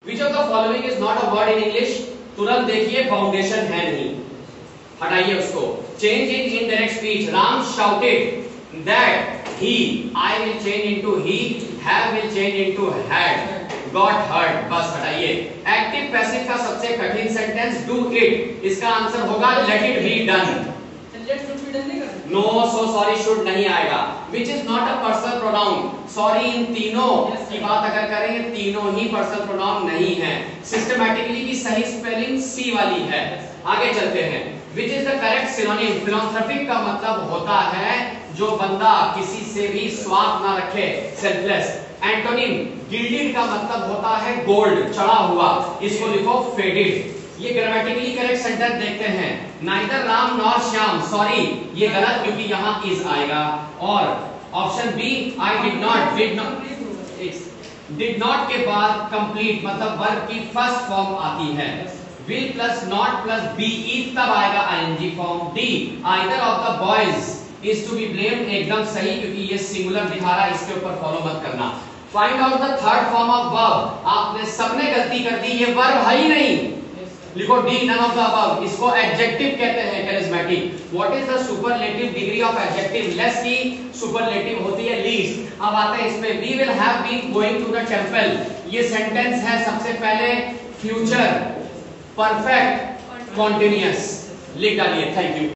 Which of the following is not a word in English? तुरंत देखिए foundation है नहीं, हटाइए उसको. Change in indirect speech. Ram shouted that he. I will change into he. Have will change into had. Got hurt. बस हटाइए. Active passive का सबसे कठिन सेंटेंस do it. इसका आंसर होगा let it be done. No, so sorry should नहीं आएगा. Which is not a personal pronoun. Sorry इन तीनों की बात अगर करेंगे, तीनों ही personal pronoun नहीं है. Systematically की सही स्पेलिंग C वाली है. आगे चलते हैं. Which is the correct synonym? Philanthropic का मतलब होता है जो बंदा किसी से भी स्वार्थ ना रखे, selfless. Antonym gilded का मतलब होता है gold, चढ़ा हुआ. इसको लिखो faded. ये ग्रामेटिकली करेक्ट सेंटेंस देखते हैं. Neither Ram nor Shyam. Sorry ये गलत क्योंकि यहाँ इज आएगा. और option B I did not. Did not के बाद कंप्लीट मतलब वर्ब की फर्स्ट फॉर्म आती है. Will plus not plus be is तब आएगा ING form. D either of the boys is to be blamed. एकदम सही क्योंकि ये सिंगुलर दिखा रहा है, इसके ऊपर फॉलो मत करना. Find out the third form of verb. आपने सबने गलती कर दी, ये वर्ब है ही नहीं. लिखो D none of the above. इसको एडजेक्टिव कहते हैं, charismatic. What is the superlative degree of adjective? Less की सुपरलेटिव होती है लीस्ट. अब आते हैं इसमें. We will have been going to the temple. ये सेंटेंस है सबसे पहले फ्यूचर परफेक्ट कॉन्टिन्यूअस. लिख डालिए. Thank you.